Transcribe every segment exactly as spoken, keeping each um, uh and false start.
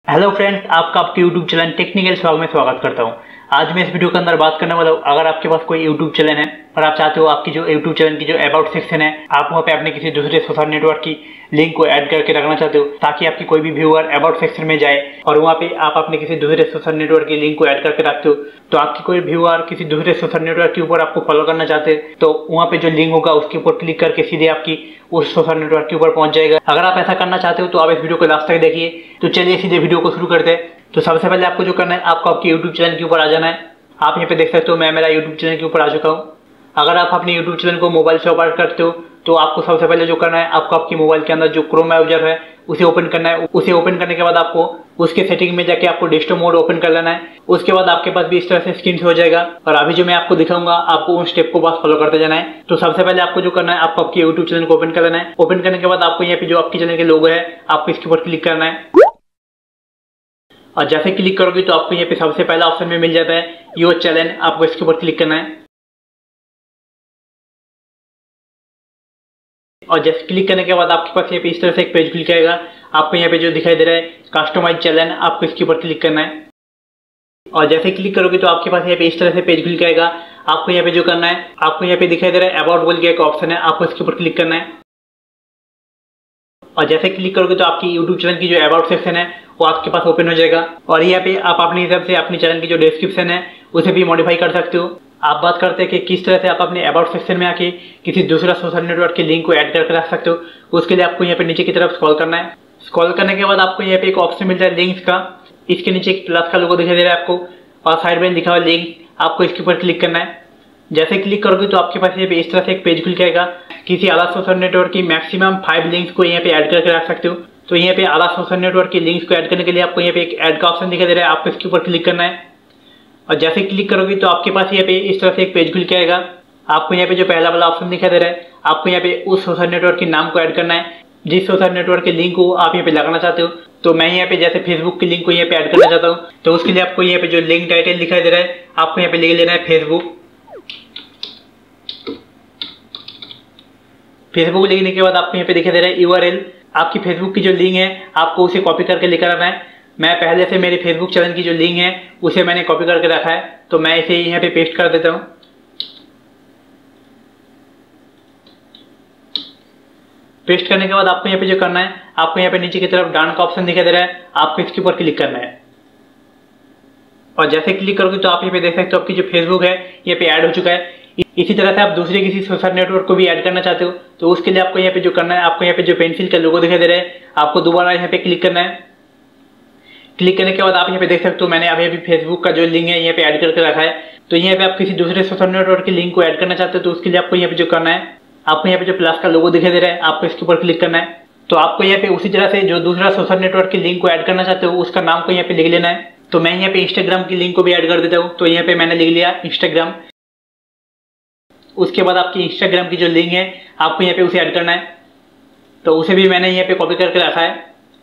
Hello friends, आपका आपके YouTube channel technical स्वागत में स्वागत करता हूं। आज मैं इस वीडियो के अंदर बात करने वाला हूं, अगर आपके पास कोई यूट्यूब चैनल है और आप चाहते हो आपकी जो यूट्यूब चैनल की जो अबाउट सेक्शन है आप वहां पे अपने किसी दूसरे सोशल नेटवर्क की लिंक को ऐड करके रखना चाहते हो ताकि आपकी कोई भी व्यूअर अबाउट सेक्शन में जाए और वहां पे आप अपने किसी दूसरे सोशल नेटवर्क की लिंक को ऐड करके रखते हो, तो आपकी कोई व्यूअर किसी दूसरे सोशल नेटवर्क के ऊपर आपको फॉलो करना चाहते हैं तो वहां पे जो लिंक होगा उसके ऊपर क्लिक करके सीधे आपकी उस सोशल नेटवर्क के ऊपर पहुंच जाएगा। अगर आप ऐसा करना चाहते हो तो आप इस वीडियो को लास्ट तक देखिए। तो चलिए सीधे वीडियो को शुरू करते हैं। तो सबसे पहले आपको जो करना है, आपको आपके यूट्यूब चैनल के ऊपर आ जाना है। आप यहाँ पे देख सकते हो मैं मेरा यूट्यूब चैनल के ऊपर आ चुका हूँ। अगर आप अपने यूट्यूब चैनल को मोबाइल से ओपन करते हो तो आपको सबसे पहले जो करना है, आपको आपके मोबाइल के अंदर जो क्रोम ब्राउज़र है उसे ओपन करना है। उसे ओपन करने के बाद आपको उसके सेटिंग में जाके आपको डेस्कटॉप मोड ओपन कर लेना है। उसके बाद आपके पास भी इस तरह से स्क्रीन हो जाएगा और अभी जो मैं आपको दिखाऊंगा आपको उन स्टेप को बस फॉलो करते जाना है। तो सबसे पहले आपको जो करना है, आपको आपके यूट्यूब चैनल को ओपन कर लेना है। ओपन करने के बाद आपको यहाँ पे जो आपके चैनल के लोगो है आपको इसके ऊपर क्लिक करना है और जैसे क्लिक करोगे तो आपको यहाँ पे सबसे पहला ऑप्शन में मिल जाता है योर चैनल। आपको इसके ऊपर क्लिक करना है और जैसे क्लिक करने के बाद आपके पास यहाँ पे इस तरह से एक पेज खुल जाएगा। आपको यहाँ पे जो दिखाई दे रहा है कस्टमाइज चैनल, आपको इसके ऊपर क्लिक करना है और जैसे क्लिक करोगे तो आपके पास यहाँ पे इस तरह से पेज खुल जाएगा। आपको यहाँ पे जो करना है, आपको यहाँ पे दिखाई दे रहा है अबाउट बोल के एक ऑप्शन है, आपको इसके ऊपर क्लिक करना है और जैसे क्लिक करोगे तो आपकी यूट्यूब चैनल की जो अबाउट सेक्शन है वो आपके पास ओपन हो जाएगा और यहाँ पे आप अपने हिसाब से अपने चैनल की जो डिस्क्रिप्शन है उसे भी मॉडिफाई कर सकते हो। आप बात करते हैं कि किस तरह से आप अपने अबाउट सेक्शन में आके किसी दूसरा सोशल नेटवर्क की लिंक को ऐड करके रख सकते हो। उसके लिए आपको यहाँ पे नीचे की तरफ स्क्रॉल करना है। स्क्रॉल करने के बाद आपको यहाँ पे एक ऑप्शन मिलता है लिंक्स का। इसके नीचे एक प्लस का लोगो दिखाई दे रहा है आपको और साइड में लिखा हुआ लिंक, आपको इसके ऊपर क्लिक करना है। जैसे क्लिक करोगे तो आपके पास यहाँ पे इस तरह से एक पेज खुल जाएगा। किसी अलग सोशल नेटवर्क की मैक्सिमम फाइव लिंक्स को यहाँ पे ऐड करके रख सकते हो। तो यहाँ पे अलग सोशल नेटवर्क की लिंक्स को ऐड करने के लिए आपको यहाँ पे एक ऐड का ऑप्शन दिखाई दे रहा है, आपको इसके ऊपर क्लिक करना है और जैसे क्लिक करोगे तो आपके पास यहाँ पे इस तरह से एक पेज खुल के आएगा। आपको यहाँ पे जो पहला वाला ऑप्शन दिखाई दे रहा है, आपको यहाँ पे उस सोशल नेटवर्क के नाम को ऐड करना है जिस सोशल नेटवर्क के लिंक को आप यहाँ पे लगाना चाहते हो। तो मैं यहाँ पे जैसे फेसबुक की लिंक को यहाँ पे ऐड करना चाहता हूँ तो उसके लिए आपको यहाँ पे जो लिंक टाइटल दिखाई दे रहा है आपको यहाँ पे लिख लेना है फेसबुक। फेसबुक लिखने के बाद आपको यहाँ पे दिखाई दे रहा है यूआरएल। आपकी फेसबुक की जो लिंक है आपको उसे कॉपी करके लेकर आना है। मैं पहले से मेरे फेसबुक चैनल की जो लिंक है उसे मैंने कॉपी करके रखा है, तो मैं इसे यहाँ पे पेस्ट कर देता हूँ। पेस्ट करने के बाद आपको यहाँ पे जो करना है, आपको यहाँ पे नीचे की तरफ डाउन का ऑप्शन दिखाई दे रहा है, आपको इसके ऊपर क्लिक करना है और जैसे क्लिक करोगे तो आप यहाँ पे देख सकते हो आपकी जो फेसबुक है यहाँ पे ऐड हो चुका है। इसी तरह से आप दूसरे किसी सोशल नेटवर्क को भी ऐड करना चाहते हो तो उसके लिए आपको यहाँ पे जो करना है, आपको यहाँ पे जो पेंसिल का लोगो दिखाई दे रहा है आपको दोबारा यहाँ पे क्लिक करना है। क्लिक करने के बाद आप यहाँ पे देख सकते हो मैंने अभी अभी फेसबुक का जो लिंक है यहाँ पे ऐड करके रखा है। तो यहाँ पे आप किसी दूसरे सोशल नेटवर्क की लिंक को ऐड करना चाहते हो तो उसके लिए आपको यहाँ पे जो करना है, आपको यहाँ पे जो प्लस का लोगो दिखाई दे रहा है आपको इसके ऊपर क्लिक करना है। तो आपको यहाँ पे उसी तरह से जो दूसरा सोशल नेटवर्क की लिंक को ऐड करना चाहते हो उसका नाम को यहाँ पे लिख लेना है। तो मैं यहाँ पे इंस्टाग्राम की लिंक को भी ऐड कर देता हूँ। तो यहाँ पे मैंने लिख लिया इंस्टाग्राम। उसके बाद आपकी इंस्टाग्राम की जो लिंक है आपको यहाँ पे उसे ऐड करना है, तो उसे भी मैंने यहाँ पे कॉपी करके रखा है,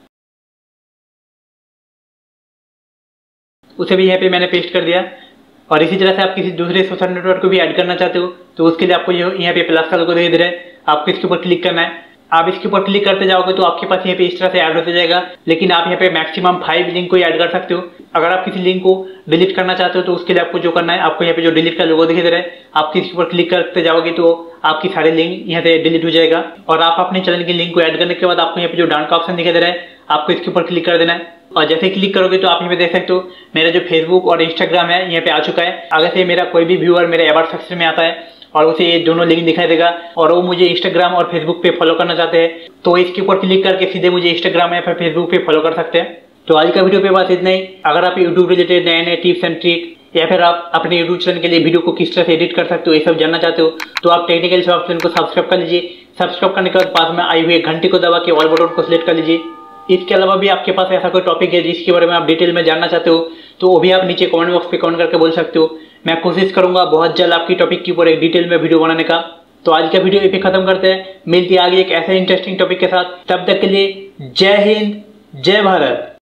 उसे भी यहाँ पे मैंने पेस्ट कर दिया। और इसी तरह से आप किसी दूसरे सोशल नेटवर्क को भी ऐड करना चाहते हो तो उसके लिए आपको यहाँ पे प्लस का लोगो दिखाई दे रहा है, आपको इसके ऊपर क्लिक करना है। आप इसके ऊपर क्लिक करते जाओगे तो आपके पास यहाँ पे इस तरह से ऐड होते जाएगा, लेकिन आप यहाँ पे मैक्सिमम फाइव लिंक को ऐड कर सकते हो। अगर आप किसी लिंक को डिलीट करना चाहते हो तो उसके लिए आपको जो करना है, आपको यहाँ पे जो डिलीट का लोगो दिखाई दे रहा है आप इसके ऊपर क्लिक करते जाओगे तो आपकी सारे लिंक यहाँ से डिलीट हो जाएगा। और आप अपने चैनल की लिंक को ऐड करने के बाद आपको यहाँ पे जो डाउन का ऑप्शन दिखाई दे रहा है आपको इसके ऊपर क्लिक कर देना है और जैसे क्लिक करोगे तो आप यहाँ पे देख सकते हो मेरा जो फेसबुक और इंस्टाग्राम है यहाँ पे आ चुका है। अगर से मेरा कोई भी व्यूअर मेरे अबाउट सेक्शन में आता है और उसे ये दोनों लिंक दिखाई देगा और वो मुझे इंस्टाग्राम और फेसबुक पे फॉलो करना चाहते हैं तो इसके ऊपर क्लिक करके सीधे मुझे इंस्टाग्राम या फिर फेसबुक पे फॉलो कर सकते हैं। तो आज का वीडियो पे बस इतना ही। अगर आप यूट्यूब रिलेटेड नए नए टिप्स एंड ट्रिक या फिर आप अपने यूट्यूब चैनल के लिए वीडियो को किस तरह से एडिट कर सकते हो ये सब जानना चाहते हो तो आप टेक्निकल स्वागत चैनल को सब्सक्राइब कर लीजिए। सब्सक्राइब करने के बाद पास में आई हुई घंटी को दबा के ऑल बटन को सिलेक्ट कर लीजिए। इसके अलावा भी आपके पास ऐसा कोई टॉपिक है जिसके बारे में आप डिटेल में जानना चाहते हो तो वो भी आप नीचे कमेंट बॉक्स पे कमेंट करके बोल सकते हो। मैं कोशिश करूंगा बहुत जल्द आपकी टॉपिक के ऊपर एक डिटेल में वीडियो बनाने का। तो आज का वीडियो यहीं पे खत्म करते हैं, मिलती है आगे एक ऐसे इंटरेस्टिंग टॉपिक के साथ। तब तक के लिए जय हिंद, जय भारत।